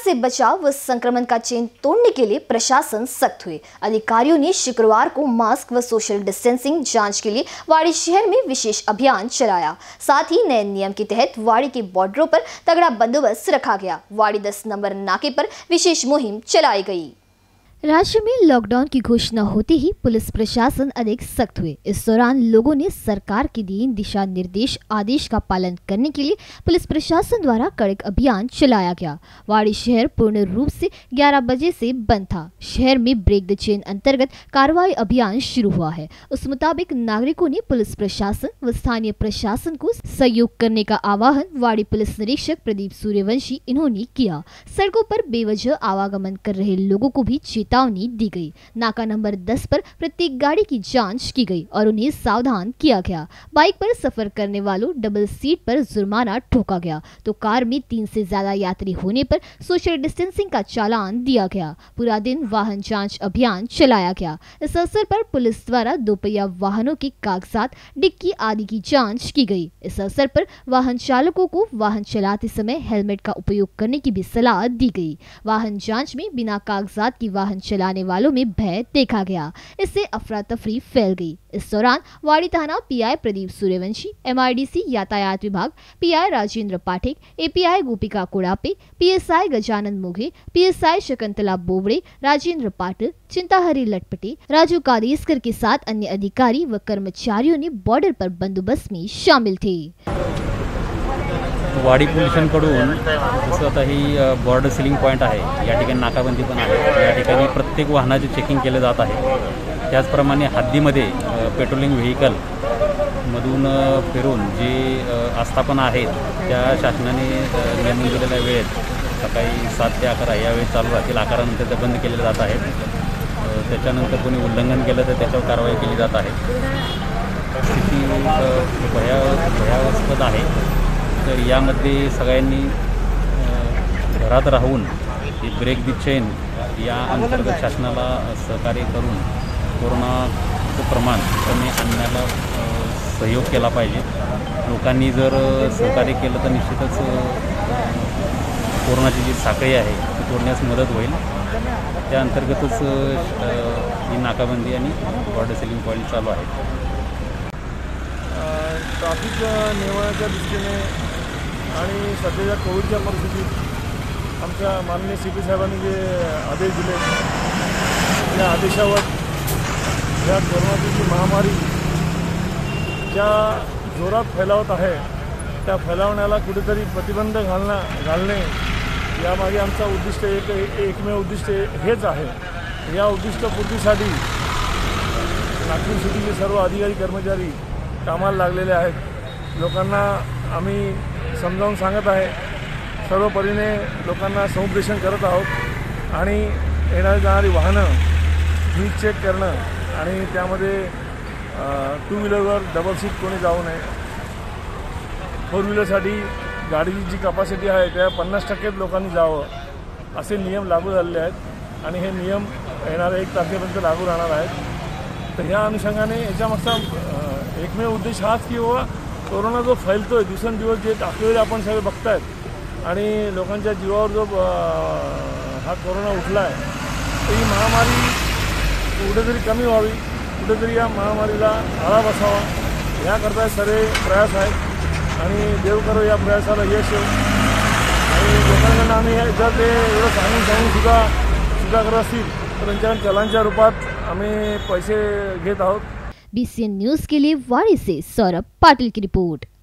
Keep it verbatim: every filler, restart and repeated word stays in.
से बचाव व संक्रमण का चेन तोड़ने के लिए प्रशासन सख्त हुए। अधिकारियों ने शुक्रवार को मास्क व सोशल डिस्टेंसिंग जांच के लिए वाड़ी शहर में विशेष अभियान चलाया। साथ ही नए नियम के तहत वाड़ी के बॉर्डरों पर तगड़ा बंदोबस्त रखा गया। वाड़ी दस नंबर नाके पर विशेष मुहिम चलाई गई। राज्य में लॉकडाउन की घोषणा होते ही पुलिस प्रशासन अधिक सख्त हुए। इस दौरान लोगों ने सरकार के दिए दिशा निर्देश आदेश का पालन करने के लिए पुलिस प्रशासन द्वारा कड़क अभियान चलाया गया। वाड़ी शहर पूर्ण रूप से ग्यारह बजे से बंद था। शहर में ब्रेक द चेन अंतर्गत कार्रवाई अभियान शुरू हुआ है। उस मुताबिक नागरिकों ने पुलिस प्रशासन व स्थानीय प्रशासन को सहयोग करने का आह्वान वाड़ी पुलिस निरीक्षक प्रदीप सूर्यवंशी इन्होंने किया। सड़कों पर बेवजह आवागमन कर रहे लोगों को भी चेतावनी दी गई। नाका नंबर दस पर प्रत्येक गाड़ी की जांच की गई और उन्हें सावधान किया गया। बाइक पर सफर करने वालों डबल सीट पर जुर्माना ठोका गया तो कार में तीन से ज्यादा यात्री होने पर सोशल डिस्टेंसिंग का चालान दिया गया। पूरा दिन वाहन जांच अभियान चलाया गया। इस अवसर पर पुलिस द्वारा दोपहिया वाहनों के कागजात, डिक्की आदि की जाँच की गई। इस अवसर पर वाहन चालकों को वाहन चलाते समय हेलमेट का उपयोग करने की भी सलाह दी गई। वाहन जाँच में बिना कागजात की वाहन चलाने वालों में भय देखा गया। इससे अफरा तफरी फैल गई। इस दौरान वाड़ी थाना पीआई प्रदीप सूर्यवंशी, एमआईडीसी यातायात विभाग PI Rajendra Pathak, API Gopika Kodape, PSI Gajanan Moghe, PSI Shakuntala Bobade, Rajendra Patil, Chintahari Latpate, Raju Kadeskar के साथ अन्य अधिकारी व कर्मचारियों ने बॉर्डर पर बंदोबस्त में शामिल थे। वाड़ी पोलिसांकडून जसं आता ही बॉर्डर सीलिंग पॉईंट आहे, या ठिकाणी नाकाबंदी पण आहे। या ठिकाणी प्रत्येक वाहनाचे चेकिंग केले जात आहे। त्याचप्रमाणे हद्दीमध्ये पेट्रोलिंग व्हेकल मधून फिरून जे आस्थापना आहेत त्या शासनाने नेमून दिलेल्या वेळेत सकाळी सात ते अकरा या वेळेत चालू राहतील। अकरानंतर ते बंद केले जात आहेत। त्याच्यानंतर कोणी उल्लंघन केलं तर त्याच्यावर कारवाई केली जात आहे। स्थिती भया भयावस्पद आहे। तर यामध्ये सगळ्यांनी घरात राहून ही ब्रेक द चेन या अंतर्गत शासनाला सहकार्य करून कोरोनाचं प्रमाण कमी आणण्याला सहयोग केला पाहिजे। लोकांनी जर सहकार्य केलं तर निश्चितच कोरोनाची जी साखळी आहे ती तोडण्यास मदत होईल। त्या अंतर्गतच ही नाकाबंदी आणि बॉर्डर सीलिंग पॉईंट चालू आहे। ट्रॅफिक नियमाच्या दृष्टीने आणि सध्याच्या कोविडच्या परिस्थितीत आमच्या माननीय सी पी साहेबांनी जे आदेश दिले त्या आदेशावर या कोरोनाची महामारी ज्या जोरात फैलावत आहे त्या फैलावण्याला कुठेतरी प्रतिबंध घालणं घालणे यामागे आमचा उद्दिष्ट एक एकमेव उद्दिष्ट हेच आहे। या उद्दिष्टपूर्तीसाठी नागपूर सिटीचे सर्व अधिकारी कर्मचारी कामाला लागलेले आहेत। लोकांना आम्ही समजावून सांगत आहे, सर्व परीने लोकांना समुपदेशन करत आहोत आणि येणारी जाणारी वाहनं ही चेक करणं आणि त्यामध्ये टू व्हीलरवर डबल सीट कोणी जाऊ नये। फोर व्हीलरसाठी गाडीची जी कॅपॅसिटी आहे त्या पन्नास टक्केच लोकांनी जावं असे नियम लागू झालेले आहेत आणि हे नियम येणाऱ्या एक तारखेपर्यंत लागू राहणार आहेत। तर ह्या अनुषंगाने याच्यामागचा एकमेव उद्देश हाच की बाबा कोरोना जो फैलतो आहे दिवसेंदिवस जे आकडेवारी आपण सगळे बघतायत आणि लोकांच्या जीवावर जो हा कोरोना उठला आहे तर ही महामारी कुठेतरी कमी व्हावी, कुठेतरी या महामारीला आळा बसावा याकरता सर्व प्रयास आहेत आणि देव करो या प्रयासाला यश येऊ। आणि लोकांना आम्ही जर ते एवढं सांगून सांगून सुद्धा सुद्धा करत असतील तर त्यांच्या चलांच्या रूपात आम्ही पैसे घेत आहोत। बीसीएन न्यूज के लिए वाड़ी से सौरभ पाटिल की रिपोर्ट।